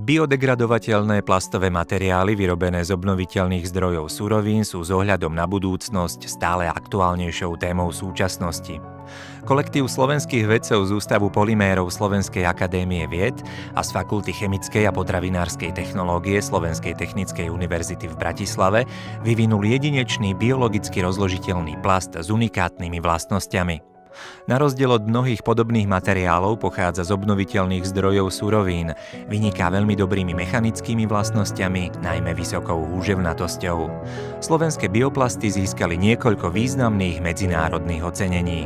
Biodegradovateľné plastové materiály vyrobené z obnoviteľných zdrojov surovín sú s ohľadom na budúcnosť stále aktuálnejšou témou súčasnosti. Kolektív slovenských vedcov z Ústavu polymérov Slovenskej akadémie vied a z Fakulty chemickej a potravinárskej technológie Slovenskej technickej univerzity v Bratislave vyvinul jedinečný biologicky rozložiteľný plast s unikátnymi vlastnosťami. Na rozdiel od mnohých podobných materiálov pochádza z obnoviteľných zdrojov surovín, vyniká veľmi dobrými mechanickými vlastnosťami, najmä vysokou húževnatosťou. Slovenské bioplasty získali niekoľko významných medzinárodných ocenení.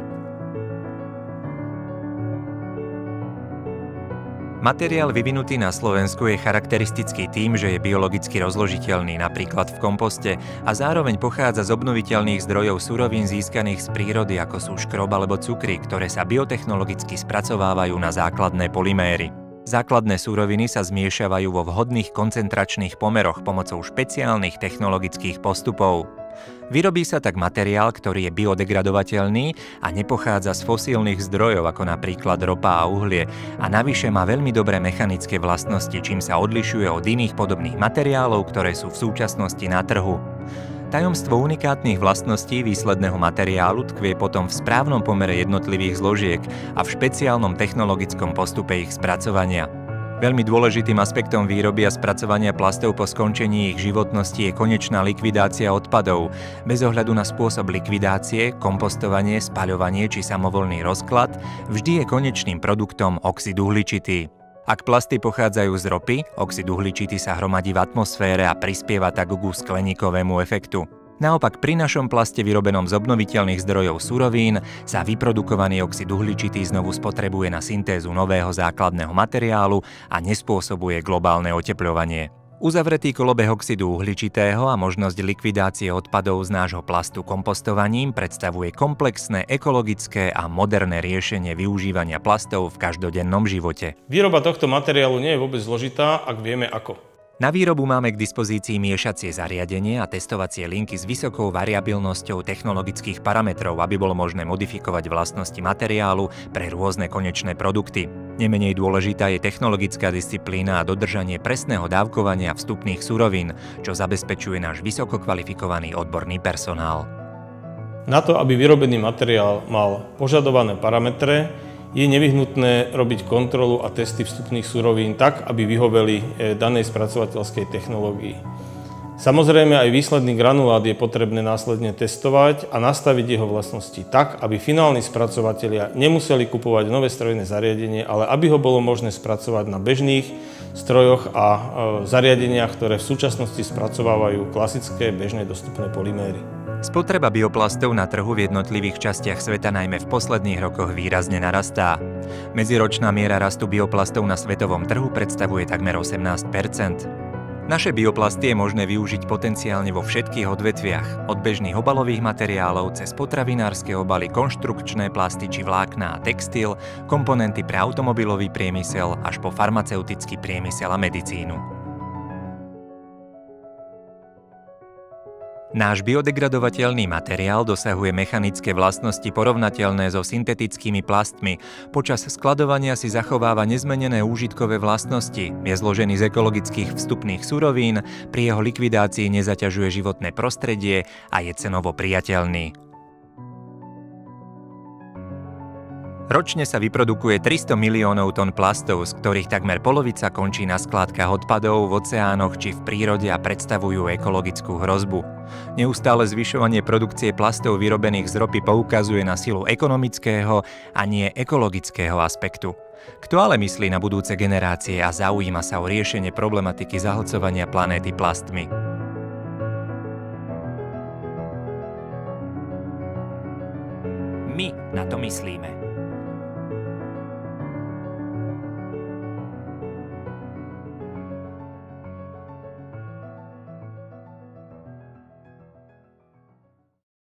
Materiál vyvinutý na Slovensku je charakteristický tým, že je biologicky rozložiteľný napríklad v komposte a zároveň pochádza z obnoviteľných zdrojov surovín získaných z prírody, ako sú škrob alebo cukry, ktoré sa biotechnologicky spracovávajú na základné polyméry. Základné suroviny sa zmiešavajú vo vhodných koncentračných pomeroch pomocou špeciálnych technologických postupov. Vyrobí sa tak materiál, ktorý je biodegradovateľný a nepochádza z fosílnych zdrojov, ako napríklad ropa a uhlie, a navyše má veľmi dobré mechanické vlastnosti, čím sa odlišuje od iných podobných materiálov, ktoré sú v súčasnosti na trhu. Tajomstvo unikátnych vlastností výsledného materiálu tkvie potom v správnom pomere jednotlivých zložiek a v špeciálnom technologickom postupe ich spracovania. Veľmi dôležitým aspektom výroby a spracovania plastov po skončení ich životnosti je konečná likvidácia odpadov. Bez ohľadu na spôsob likvidácie, kompostovanie, spaľovanie či samovoľný rozklad, vždy je konečným produktom oxid uhličitý. Ak plasty pochádzajú z ropy, oxid uhličitý sa hromadí v atmosfére a prispieva tak ku skleníkovému efektu. Naopak pri našom plaste vyrobenom z obnoviteľných zdrojov surovín sa vyprodukovaný oxid uhličitý znovu spotrebuje na syntézu nového základného materiálu a nespôsobuje globálne otepľovanie. Uzavretý kolobeh oxidu uhličitého a možnosť likvidácie odpadov z nášho plastu kompostovaním predstavuje komplexné, ekologické a moderné riešenie využívania plastov v každodennom živote. Výroba tohto materiálu nie je vôbec zložitá, ak vieme ako. Na výrobu máme k dispozícii miešacie zariadenie a testovacie linky s vysokou variabilnosťou technologických parametrov, aby bolo možné modifikovať vlastnosti materiálu pre rôzne konečné produkty. Nemenej dôležitá je technologická disciplína a dodržanie presného dávkovania vstupných surovín, čo zabezpečuje náš vysoko kvalifikovaný odborný personál. Na to, aby vyrobený materiál mal požadované parametre, je nevyhnutné robiť kontrolu a testy vstupných surovín tak, aby vyhoveli danej spracovateľskej technológii. Samozrejme aj výsledný granulát je potrebné následne testovať a nastaviť jeho vlastnosti tak, aby finálni spracovatelia nemuseli kupovať nové strojné zariadenie, ale aby ho bolo možné spracovať na bežných strojoch a zariadeniach, ktoré v súčasnosti spracovávajú klasické bežné dostupné polyméry. Spotreba bioplastov na trhu v jednotlivých častiach sveta najmä v posledných rokoch výrazne narastá. Medziročná miera rastu bioplastov na svetovom trhu predstavuje takmer 18%. Naše bioplasty je možné využiť potenciálne vo všetkých odvetviach, od bežných obalových materiálov cez potravinárske obaly, konštrukčné plasty či vlákna a textil, komponenty pre automobilový priemysel až po farmaceutický priemysel a medicínu. Náš biodegradovateľný materiál dosahuje mechanické vlastnosti porovnateľné so syntetickými plastmi. Počas skladovania si zachováva nezmenené úžitkové vlastnosti, je zložený z ekologických vstupných surovín, pri jeho likvidácii nezaťažuje životné prostredie a je cenovo priateľný. Ročne sa vyprodukuje 300 miliónov tón plastov, z ktorých takmer polovica končí na skládkach odpadov, v oceánoch či v prírode a predstavujú ekologickú hrozbu. Neustále zvyšovanie produkcie plastov vyrobených z ropy poukazuje na silu ekonomického a nie ekologického aspektu. Kto ale myslí na budúce generácie a zaujíma sa o riešenie problematiky zahlcovania planéty plastmi? My na to myslíme.